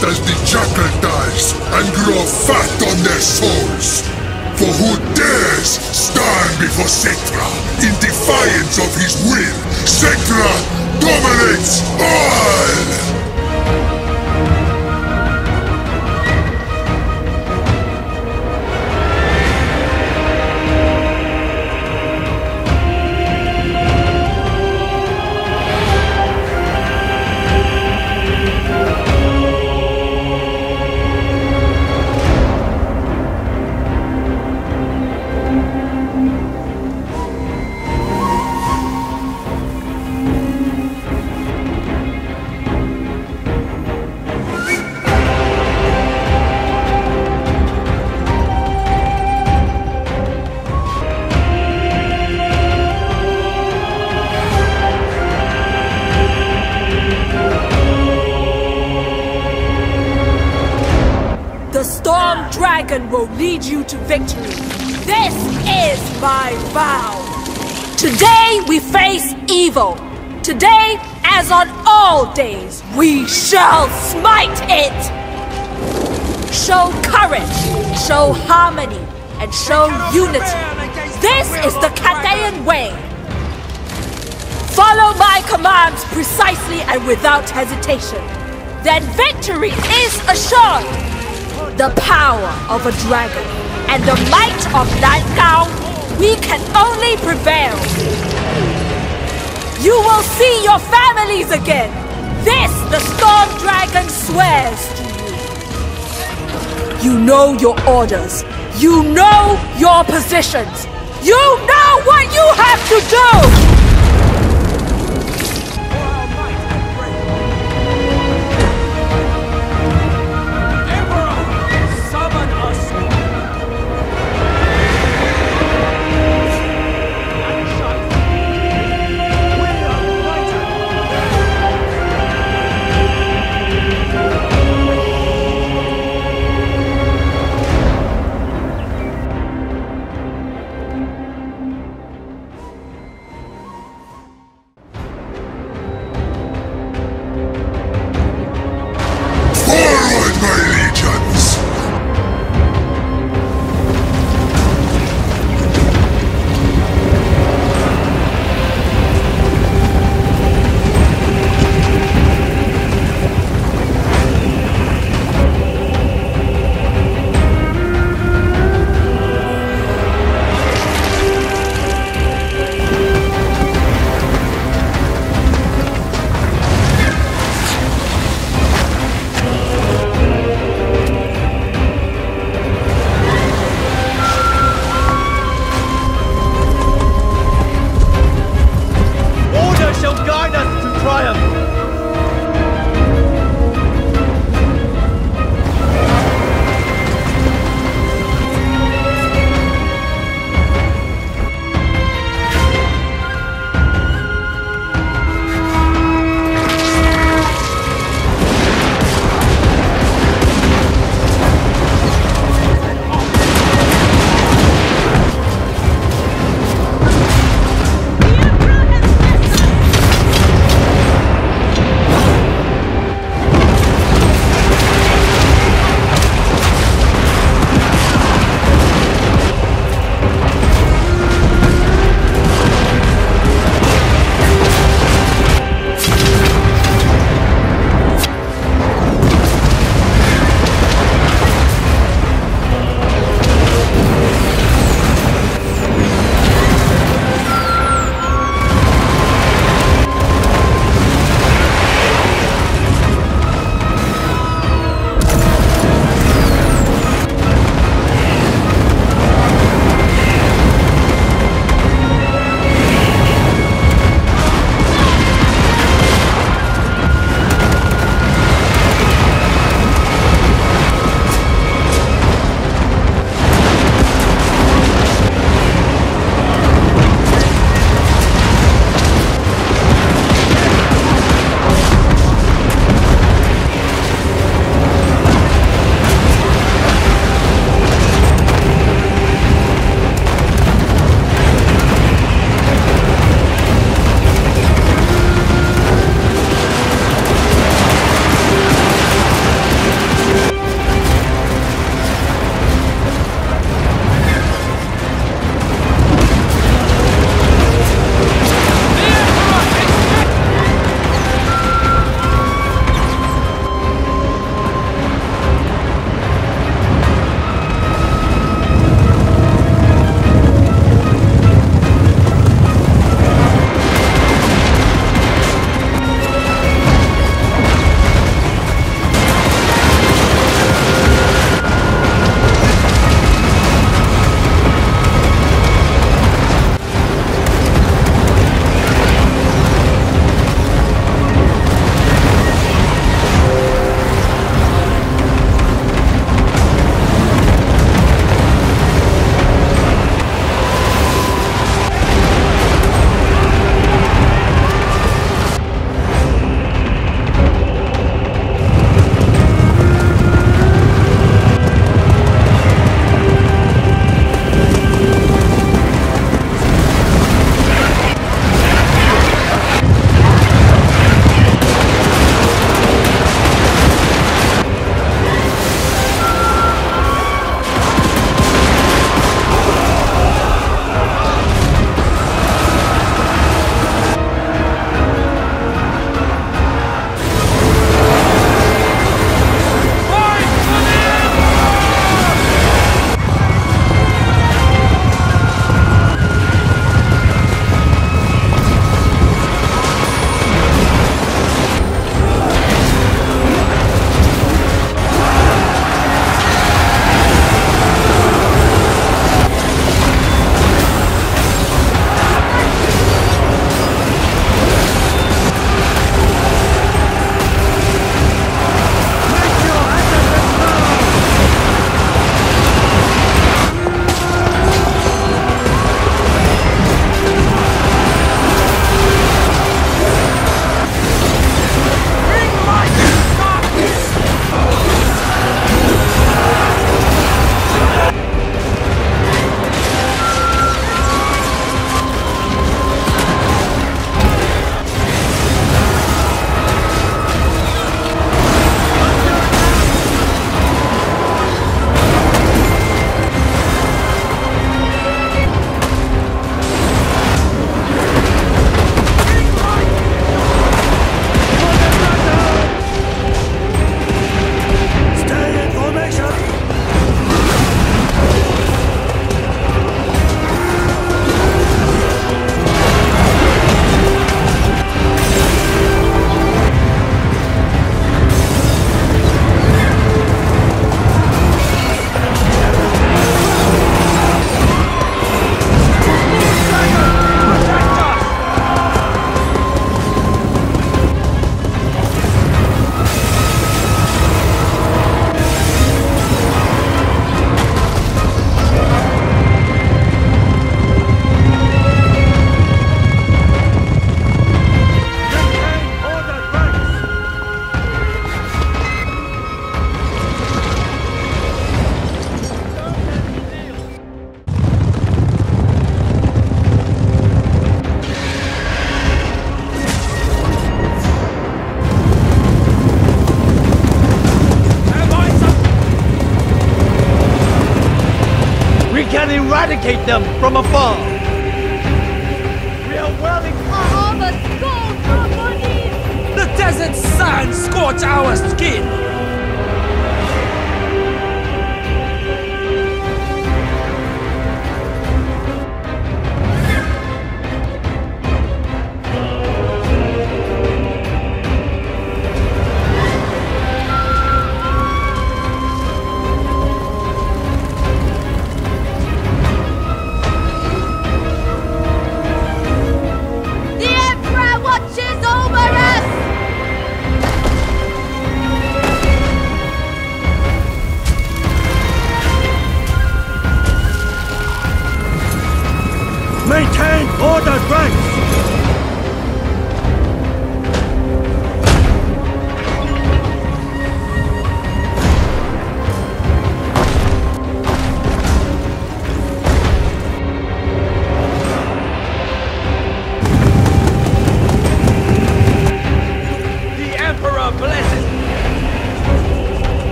just as the jackal does, and grow fat on their souls. For who dares stand before Settra in defiance of his will? Settra dominates all! The Storm Dragon will lead you to victory. This is my vow. Today we face evil. Today, as on all days, we shall smite it. Show courage, show harmony, and show unity. This is the Cathayan way. Follow my commands precisely and without hesitation. Then victory is assured. The power of a dragon and the might of Nightgown, we can only prevail. You will see your families again. This the Storm Dragon swears to you. You know your orders. You know your positions. You know what you have to do! can eradicate them from afar. We are whirling. All the skulls from beneath. The desert sun scorch our skin.